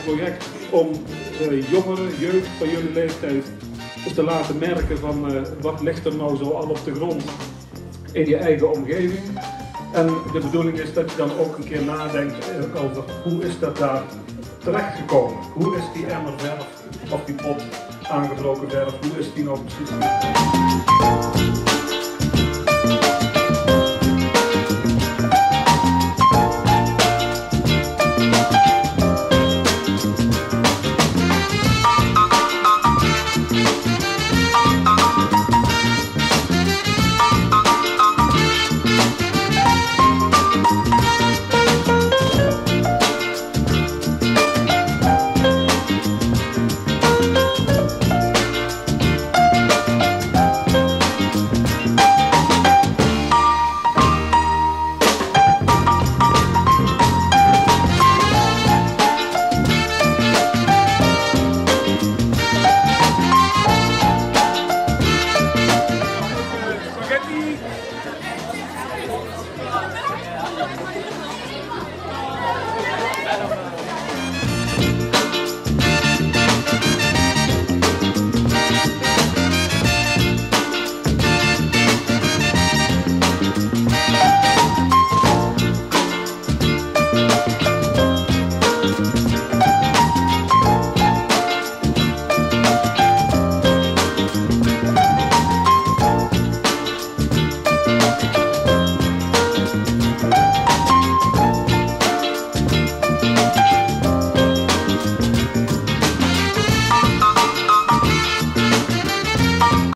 project om de jongeren, jeugd van jullie leeftijd te laten merken van wat ligt er nou zo al op de grond in je eigen omgeving. En de bedoeling is dat je dan ook een keer nadenkt over hoe is dat daar terechtgekomen. Hoe is die emmer verf of die pot aangebroken verf, hoe is die nou precies?